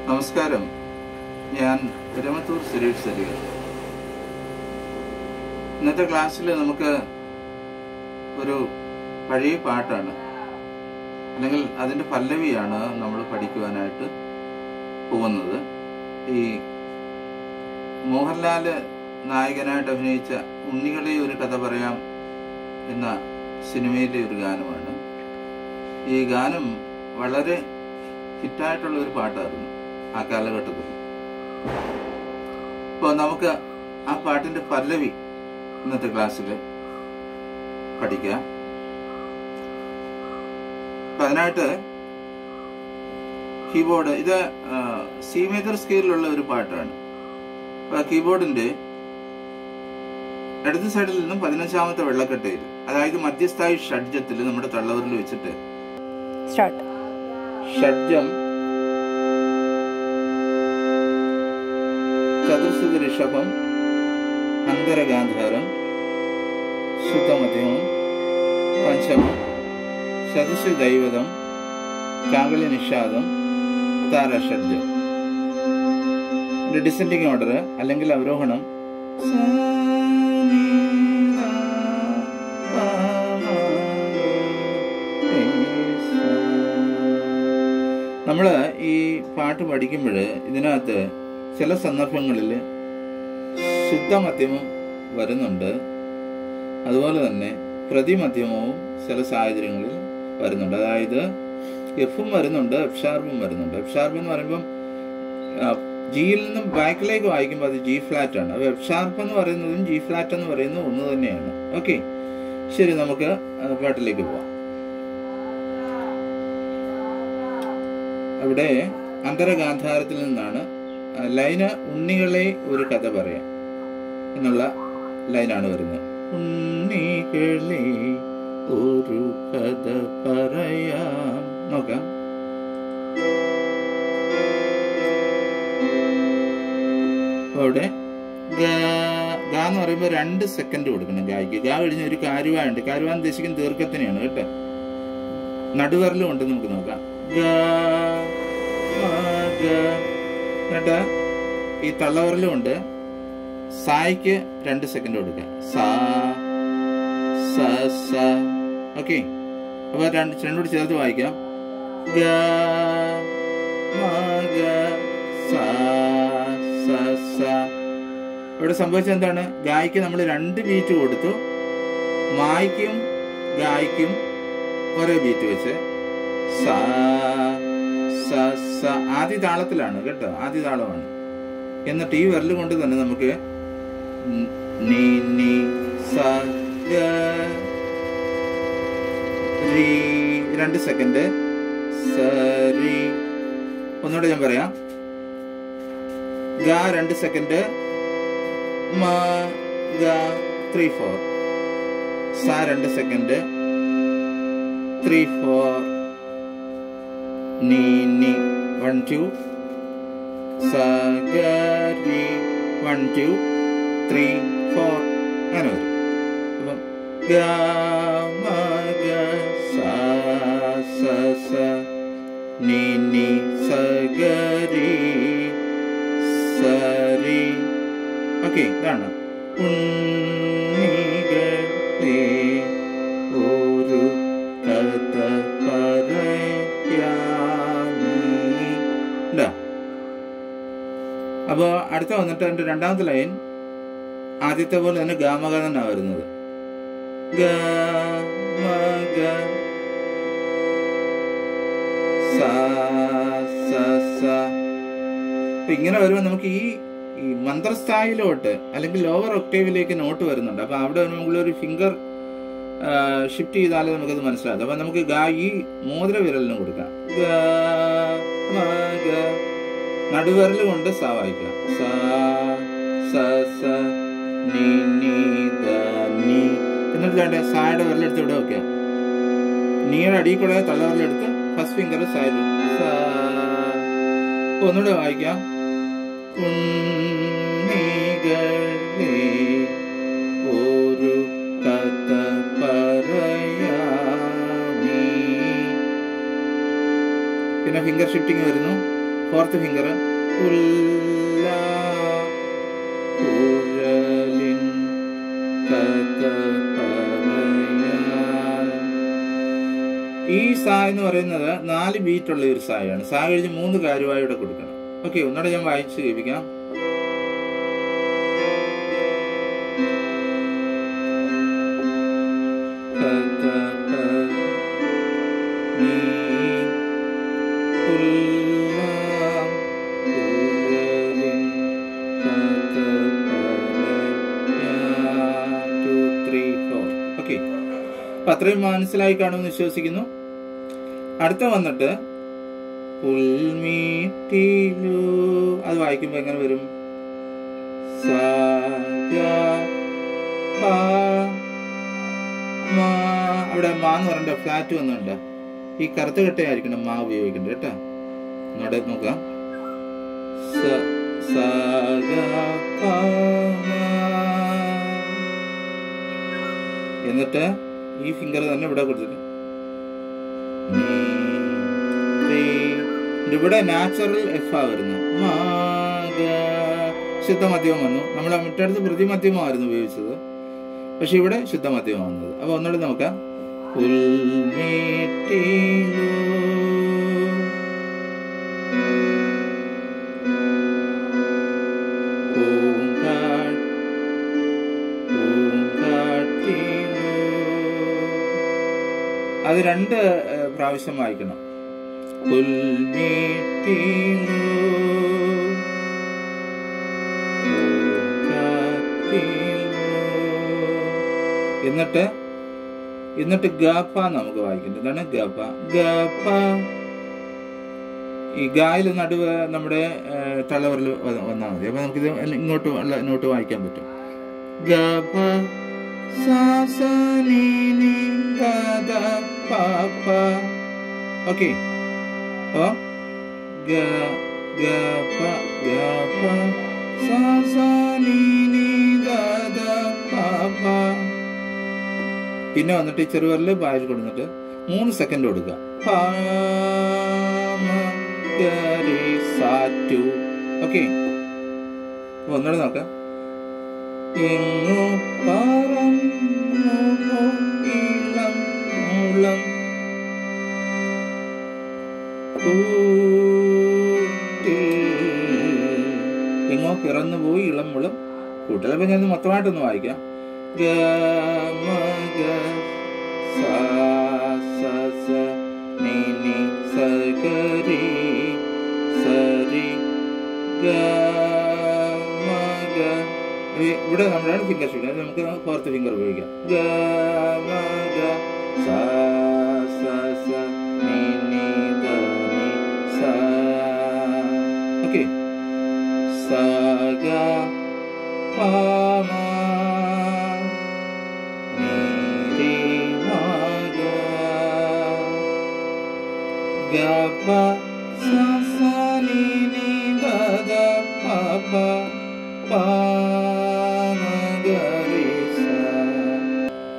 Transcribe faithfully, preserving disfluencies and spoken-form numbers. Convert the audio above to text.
നമസ്കാരം, ഞാൻ രമത്തൂർ സുരേഷ് സരിക. ഇന്നത്തെ ക്ലാസ്സിൽ നമുക്ക് ഒരു പഴയ പാട്ടാണ്, അല്ലെങ്കിൽ അതിൻ്റെ പല്ലവിയാണ് നമ്മൾ പഠിക്കുവാനായിട്ട് പോകുന്നത്. ഈ മോഹൻലാൽ നായകനായിട്ട് അഭിനയിച്ച ഉണ്ണികളെ ഒരു കഥ പറയാം എന്ന സിനിമയിലെ ഒരു ഗാനമാണ്. ഈ ഗാനം വളരെ ഹിറ്റായിട്ടുള്ള ഒരു പാട്ടായിരുന്നു ആ കാലഘട്ടത്തിൽ. അപ്പോൾ നമുക്ക് ആ പാട്ടിന്റെ പല്ലവി ഇന്നത്തെ ക്ലാസ്സിൽ പഠിക്കാം. അപ്പം അതിനായിട്ട് കീബോർഡ്, ഇത് സി മേജർ സ്കെയിലുള്ള ഒരു പാട്ടാണ്. അപ്പൊ കീബോർഡിന്റെ ഇടത് സൈഡിൽ നിന്നും പതിനഞ്ചാമത്തെ വെള്ളക്കെട്ടയിൽ, അതായത് മധ്യസ്ഥായി ഷഡ്ജത്തിൽ നമ്മുടെ തള്ളവരിൽ വെച്ചിട്ട് ഷഡ്ജം, ചതുർശ്രുതി ഋഷഭം, അന്തരഗാന്ധാരം, ശുദ്ധമധ്യമം, പഞ്ചമം, ചതുശ്രുതി ദൈവതം, കാകളി നിഷാദം, താരഷഡ്ജം. ഡിസെൻഡിങ് ഓർഡർ അല്ലെങ്കിൽ അവരോഹണം നമ്മൾ ഈ പാട്ട് പഠിക്കുമ്പോൾ ഇതിനകത്ത് ചില സന്ദർഭങ്ങളിൽ ശുദ്ധമധ്യമം വരുന്നുണ്ട്, അതുപോലെ തന്നെ പ്രതിമധ്യമവും ചില സാഹചര്യങ്ങളിൽ വരുന്നുണ്ട്. അതായത് എഫും വരുന്നുണ്ട്, എഫ് ഷാർപ്പും വരുന്നുണ്ട്. എഫ് ഷാർപ്പ് എന്ന് പറയുമ്പം ജിയിൽ നിന്നും ബാക്കിലേക്ക് വായിക്കുമ്പോൾ അത് ജി ഫ്ലാറ്റ് ആണ്. അപ്പോൾ എഫ് ഷാർപ്പ് എന്ന് പറയുന്നതും ജി ഫ്ലാറ്റ് എന്ന് പറയുന്നതും ഒന്ന് തന്നെയാണ്. ഓക്കെ, ശരി, നമുക്ക് പാട്ടിലേക്ക് പോവാം. അവിടെ അന്തരഗാന്ധാരത്തിൽ നിന്നാണ് ലൈന് ഉണ്ണികളെ ഒരു കഥ പറയാം എന്നുള്ള ലൈനാണ് വരുന്നത്. ഉണ്ണികളെ ഒരു കഥ പറയാം. നോക്കാം. അവിടെ ഗാ എന്ന് പറയുമ്പോൾ രണ്ട് സെക്കൻഡ് കൊടുക്കണം ഗായ്ക്ക്. ഗാ കഴിഞ്ഞ ഒരു കാരുവായുണ്ട്. കാരുവാൻ ഉദ്ദേശിക്കുന്ന ദീർഘത്തിനെയാണ് കേട്ടോ. നടുവരലും ഉണ്ട്, നമുക്ക് നോക്കാം. കേട്ടാ, ഈ തള്ളവരലും ഉണ്ട്. സായ്ക്ക് രണ്ട് സെക്കൻഡ് കൊടുക്കുക. സാ സ സ. ഓക്കെ, അപ്പൊ രണ്ട് രണ്ടോട് ചേർത്ത് വായിക്കാം. ഗ മ ഗ സ സ സ. ഇവിടെ സംഭവിച്ചത് എന്താണ്? ഗായ്ക്ക് നമ്മൾ രണ്ട് ബീറ്റ് കൊടുത്തു, മായ്ക്കും ഗായ്ക്കും ഒരേ ബീറ്റ് വെച്ച് സ സ സ. ആദ്യ താളത്തിലാണ് കേട്ടോ, ആദ്യ താളമാണ്. എന്നിട്ട് ഈ വിരൽ കൊണ്ട് തന്നെ നമുക്ക് നീ നീ സ ഗ രി, രണ്ട് സെക്കൻഡ് സരി. ഒന്നുകൂടെ ഞാൻ പറയാം. ഗ രണ്ട് സെക്കൻഡ്, മ ഗ ത്രീ ഫോർ, സ രണ്ട് സെക്കൻഡ്, ത്രീ ഫോർ, നീ നീ വൺ ടു, സ ഗ രി വൺ ടു ത്രീ ഫോർ, അങ്ങനെ വരും. അപ്പം ഗ മ ഗ സ സ സ നീ നീ സ ഗ രി സ രി. ഓക്കെ, ഇതാണ് ഉണ്ണികളെ ഒരു കഥ പറയാം. അപ്പൊ അടുത്ത വന്നിട്ട് എന്റെ രണ്ടാമത്തെ ലൈൻ ആദ്യത്തെ പോലെ തന്നെ ഗാമക തന്നെ വരുന്നത്. ഗാമക സ സ സ. അപ്പൊ ഇങ്ങനെ വരുമ്പോൾ നമുക്ക് ഈ ഈ മന്ത്രസ്ഥായിലോട്ട് അല്ലെങ്കിൽ ലോവർ ഒക്ടേവിലേക്ക് നോട്ട് വരുന്നുണ്ട്. അപ്പൊ അവിടെ നമ്മളൊരു ഫിംഗർ ഷിഫ്റ്റ് ചെയ്താലേ നമുക്കത് മനസ്സിലാകും. അപ്പൊ നമുക്ക് ഗാ ഈ മോതിര വിരലിനും കൊടുക്കാം. നടുവിരൽ കൊണ്ട് സ വായിക്കാം. സ സ സ നീ നീ ദ നീ. എന്നിട്ട് വേണ്ട സായുടെ വിരലെടുത്ത് ഇവിടെ വെക്കാം. നീയുടെ അടിയിൽ കൂടെ തള്ളവിരലെടുത്ത് ഫസ്റ്റ് ഫിംഗർ സൈഡ് സ. ഒന്നുകൂടെ വായിക്കാം. ഉണ്ണികളെ ഒരു കഥ പറയാമീ. പിന്നെ ഫിംഗർ ഷിഫ്റ്റിംഗ് വരുന്നു. ഫോർത്ത് ഫിംഗർ ഉല്ല കുഴലിൻ കഥ പറയാൻ. ഈ സാ എന്ന് പറയുന്നത് നാല് ബീറ്റുള്ള ഒരു സായാണ്. സാ കഴിഞ്ഞ് മൂന്ന് കാര്യമായി ഇവിടെ കൊടുക്കണം. ഓക്കെ, ഒന്നുകൂടെ ഞാൻ വായിച്ച് കേൾപ്പിക്കാം. ഓക്കെ, അപ്പൊ അത്രയും മനസ്സിലായി കാണുമെന്ന് വിശ്വസിക്കുന്നു. അടുത്ത വന്നിട്ട് പുൽമീട്ടിലു, അത് വായിക്കുമ്പോ എങ്ങനെ വരും? അവിടെ മാ എന്ന് പറഞ്ഞ ഫ്ലാറ്റ് വന്നുണ്ട്. ഈ കറുത്ത കട്ടയായിരിക്കണം മാ ഉപയോഗിക്കേണ്ടത് കേട്ടോ. ഒന്നുകൂടെ നോക്കാം. എന്നിട്ട് ഈ ഫിംഗർ തന്നെ ഇവിടെ കൊടുത്തിട്ട് ഇവിടെ നാച്ചുറൽ എഫ് ആ വരുന്നു. ശുദ്ധമധ്യമം വന്നു. നമ്മൾ മറ്റടുത്ത് പ്രതിമധ്യമമായിരുന്നു ഉപയോഗിച്ചത്, പക്ഷെ ഇവിടെ ശുദ്ധമധ്യമം വന്നത്. അപ്പൊ ഒന്നുകൂടെ നോക്കാം. അത് രണ്ട് പ്രാവശ്യം വായിക്കണം. എന്നിട്ട് എന്നിട്ട് ഗാപ്പ നമുക്ക് വായിക്കുന്നത്. ഇതാണ് ഗാപ്പ. ഗാപ്പ ഈ ഗായിൽ നടുവ് നമ്മുടെ തള്ളവരിൽ വന്നാൽ മതി. അപ്പൊ നമുക്കിത് ഇങ്ങോട്ട് ഇങ്ങോട്ട് വായിക്കാൻ പറ്റും. ഗാപ്പ ഓക്കെ. അപ്പൊ പിന്നെ വന്നിട്ട് ഈ ചെറുവരല് വായിൽ കൊടുത്തിട്ട് മൂന്ന് സെക്കൻഡ് കൊടുക്കുക. ഓക്കെ, ഒന്നുകൂടെ നോക്കാം. എങ്ങു പറന്നു ഇളം മുളം എങ്ങോ പിറന്നു പോയി ഇളം മുളം കൂട്ടൽ. അപ്പൊ ഞാൻ മൊത്തമായിട്ടൊന്ന് വായിക്കാം. ഇവിടെ നമ്മളാണ് ഫിംഗർ ഷീറ്റ്. നമുക്ക് ഫോർത്ത് ഫിംഗർ ഉപയോഗിക്കാം. ഓക്കെ, സഗ പാമ നീരി മഗ ഗപ സ നി നി ദ ദ പ പ പ